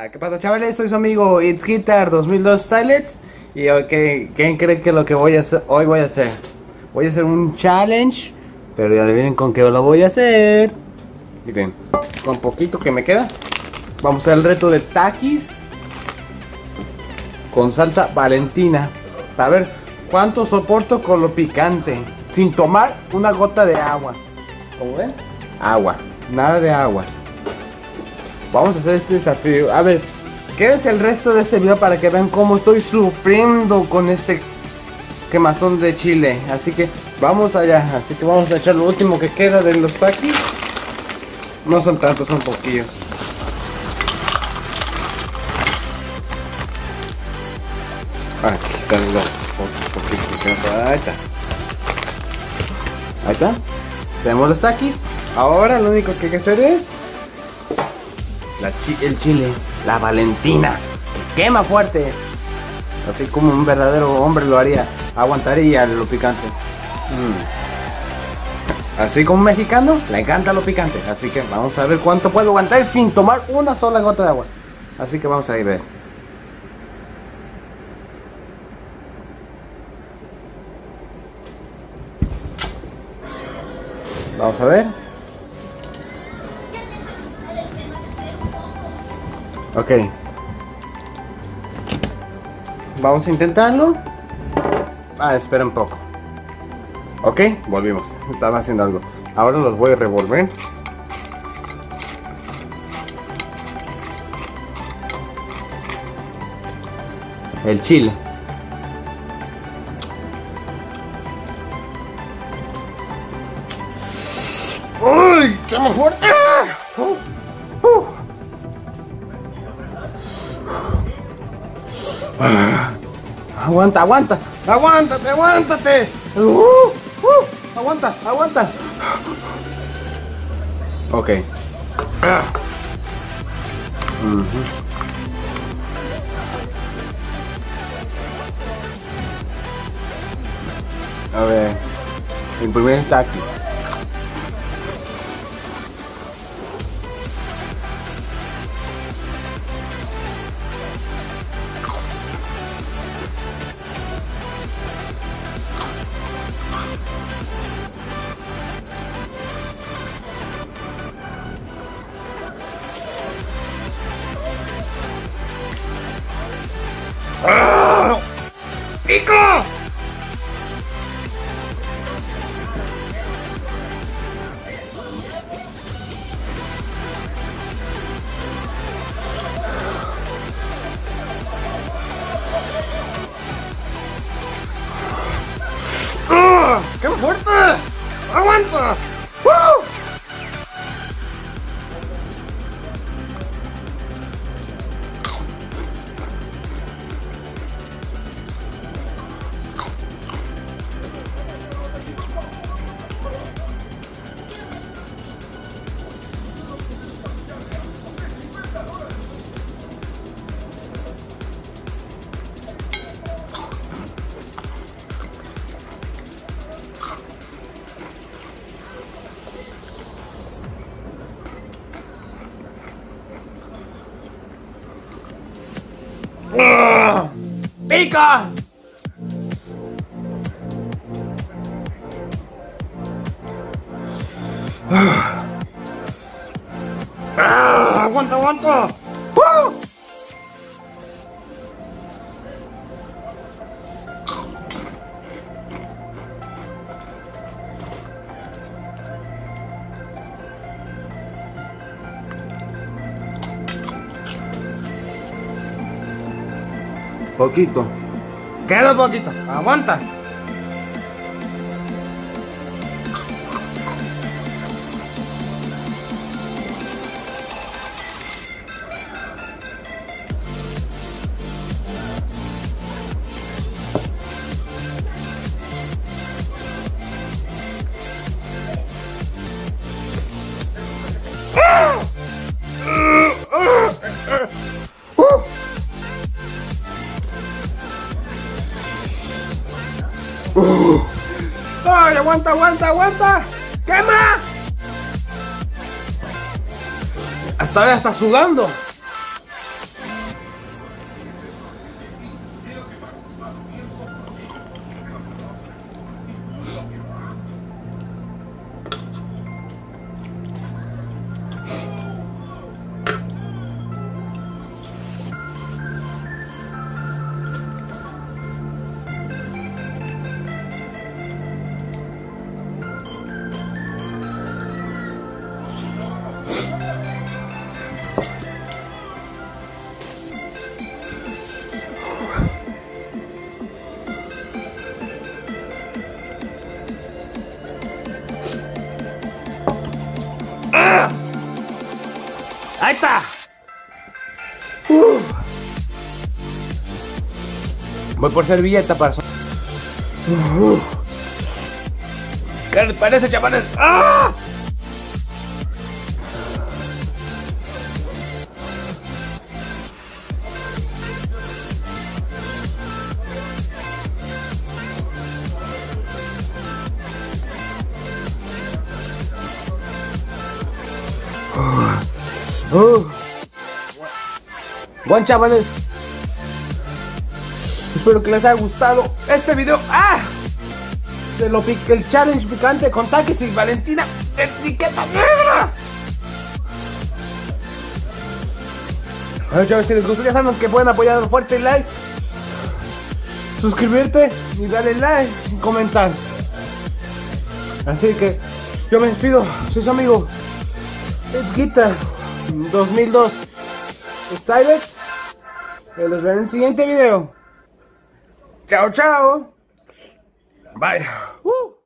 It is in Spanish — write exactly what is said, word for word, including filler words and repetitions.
¿Qué pasa, chavales? Soy su amigo It's Guitar dos mil dos Stylets. Y okay, ¿quién cree que lo que voy a hacer hoy voy a hacer? Voy a hacer un challenge, pero ya adivinen con qué lo voy a hacer. Miren, con poquito que me queda. Vamos a hacer el reto de Takis con salsa Valentina. A ver cuánto soporto con lo picante, sin tomar una gota de agua. ¿Cómo ven? Agua, nada de agua. Vamos a hacer este desafío. A ver, quédense el resto de este video para que vean cómo estoy sufriendo con este quemazón de chile. Así que vamos allá. Así que vamos a echar lo último que queda de los Takis. No son tantos, son poquillos. Aquí están los poquitos que quedan. Ahí está. Ahí está. Tenemos los Takis. Ahora lo único que hay que hacer es La chi el chile, la Valentina, que quema fuerte, así como un verdadero hombre lo haría, aguantaría lo picante. Mm. Así como un mexicano, le encanta lo picante, así que vamos a ver cuánto puedo aguantar sin tomar una sola gota de agua. Así que vamos a ir a ver. Vamos a ver. Ok, vamos a intentarlo. Ah, espera un poco. Ok, volvimos. Estaba haciendo algo. Ahora los voy a revolver. El chile. ¡Uy! ¡Quema fuerte! Uh, uh. Ah, aguanta, aguanta, aguántate, aguántate. Uh, uh, aguanta, aguanta. Ok. Ah. Uh-huh. A ver, el primer está aquí. ¡Ah! ¡Pico! ¡Ah! ¡Qué fuerte! ¡Aguanta! ¡Uh! ¡Pica! ¡Ah! ¡Aguanta, aguanta! ¡Uh! Poquito. Queda poquito. Aguanta. Uh. ¡Ay, aguanta, aguanta, aguanta! ¡Quema! Hasta ahora está sudando. servilleta. Uh. Voy por servilleta para... Uh. ¿Qué les parece, chavales? ¡Ah! Uh. Uh. Bueno, chavales, espero que les haya gustado este video. ¡Ah! De lo pic el challenge picante con Takis y Valentina etiqueta negra. Bueno, chavales, si les gustó, ya saben que pueden apoyar un fuerte like, suscribirte y darle like y comentar. Así que yo me despido, soy su amigo It's Guitar dos mil dos Stylex. Que los veo en el siguiente video. Chao, chao. Bye. Uh.